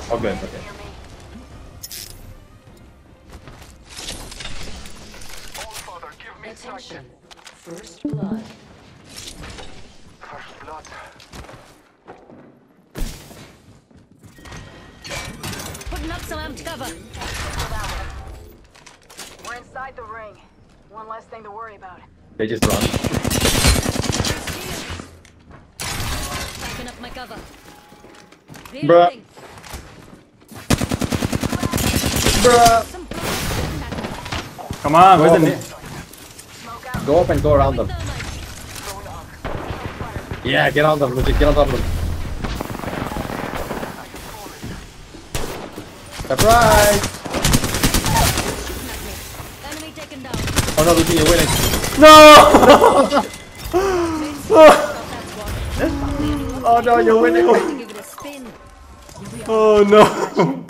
Oh, good. Okay. Attention. First blood. First blood. Putting up some amped cover. We're inside the ring. One less thing to worry about. They just run. Backing up my cover. Bruh. Reloading. Bruh. Some blood. Come on, where's the net? Go up and go around them. Yeah, get on them, legit, get on top of them. Surprise! Enemy taken down. Oh no, Lucy, you're winning. No! Oh no, you're winning. Give it a spin. Oh no!